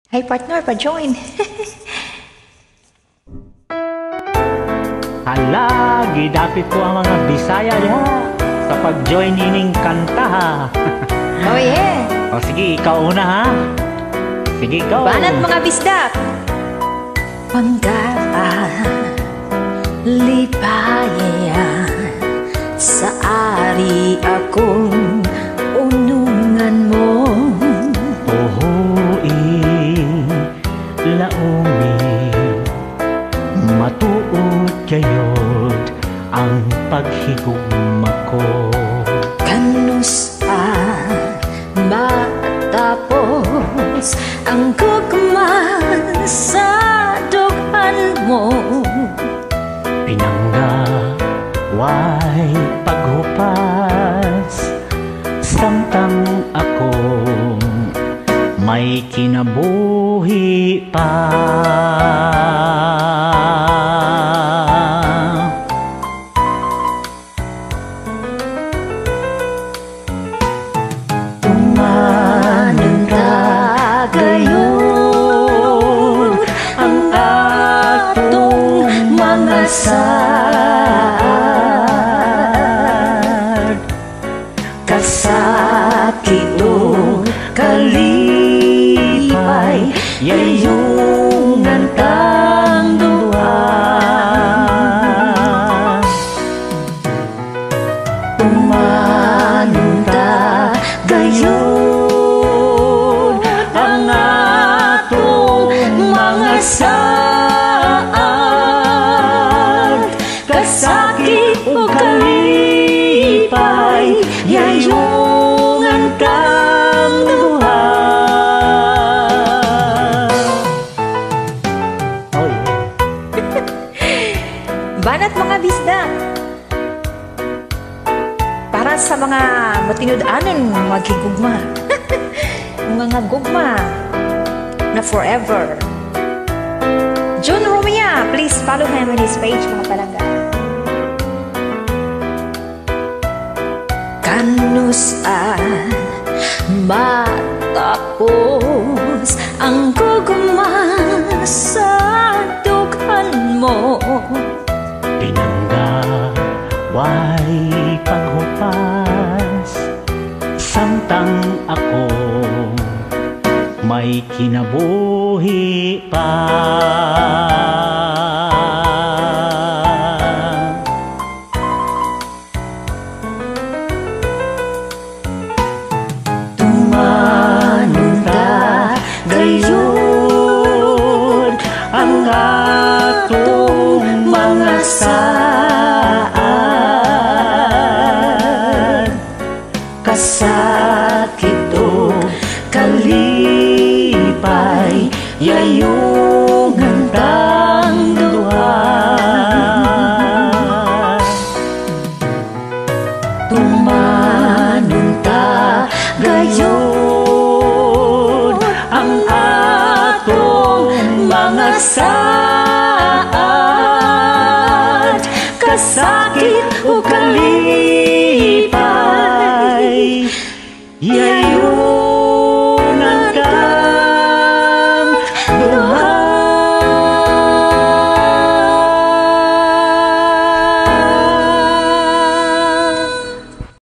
Hey partner, pa-join. Hala, gidapit ko ang mga Bisaya ya sa pag-join ining kanta ha. Oh yeah. O sige, ikaw una ha. Sige, go. Banat mga bisdak. Panggaan, lipaya, sa ari akong unungan mo. Ohoin, laumi, matuod kayod ang paghigugma ko. Kanus matapos ang gugma sa dughan mo. Pinangga, way paghupas, samtang ako may kinabuhi pa. Tumanong gayon ang atong mga sad. Kasakit o kalipay, yayungan tang duha. Tumanong gayon ang atong mga saad. Kasakit o kalipay, yayungan kang duha. Oh, Banat mga bisda, para sa mga matinud-anon maghigugma. Mga gugma na forever. June Romia, please follow him on his page mga palangga. Kanusan matapos ang gugma sa dughan mo. pinangga, way paghupas, samtang ako may kinabuhi pa. Tumanong gayon ang atong mga saad. Kasakit o kalipay, yayon